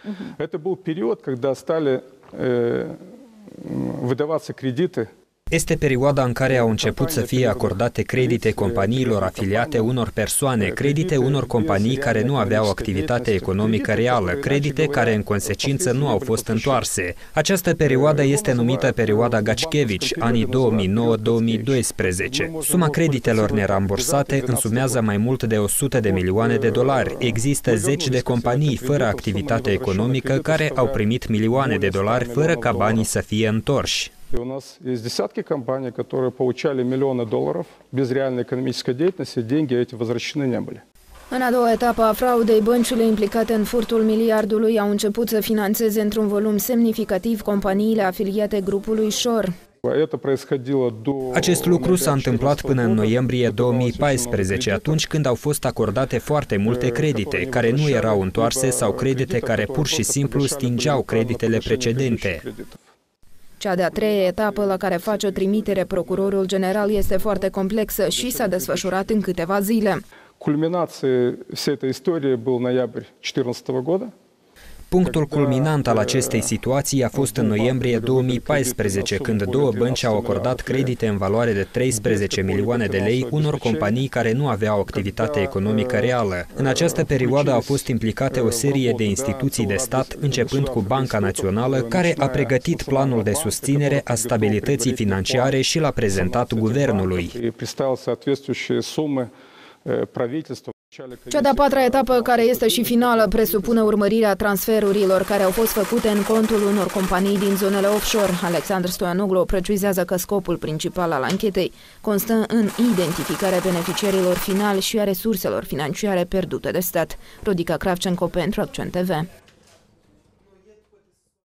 Это был период, когда стали выдаваться кредиты. Este perioada în care au început să fie acordate credite companiilor afiliate unor persoane, credite unor companii care nu aveau activitate economică reală, credite care în consecință nu au fost întoarse. Această perioadă este numită perioada Gaczkiewicz, anii 2009-2012. Suma creditelor nerambursate însumează mai mult de 100 de milioane de dolari. Există zeci de companii fără activitate economică care au primit milioane de dolari fără ca banii să fie întorși. И у нас есть десятки компаний, которые получали миллионы долларов без реальной экономической деятельности, деньги эти возвращены не были. În a doua etapă a fraudei, băncile implicate în furtul miliardului au început să finanțeze într-un volum semnificativ companiile afiliate grupului Shore. Acest lucru s-a întâmplat până în noiembrie 2014, atunci când au fost acordate foarte multe credite, care nu erau întoarse sau credite care pur și simplu stingeau creditele precedente. Cea de-a treia etapă la care face o trimitere procurorul general este foarte complexă și s-a desfășurat în câteva zile. Culminația всей этой истории был ноябрь 2014 года. Punctul culminant al acestei situații a fost în noiembrie 2014, când două bănci au acordat credite în valoare de 13 milioane de lei unor companii care nu aveau activitate economică reală. În această perioadă au fost implicate o serie de instituții de stat, începând cu Banca Națională, care a pregătit planul de susținere a stabilității financiare și l-a prezentat guvernului. Cea de-a patra etapă, care este și finală, presupune urmărirea transferurilor care au fost făcute în contul unor companii din zonele offshore. Alexandru Stoianoglu precizează că scopul principal al anchetei constă în identificarea beneficiarilor finali și a resurselor financiare pierdute de stat. Rodica Kravchenko pentru Accent TV.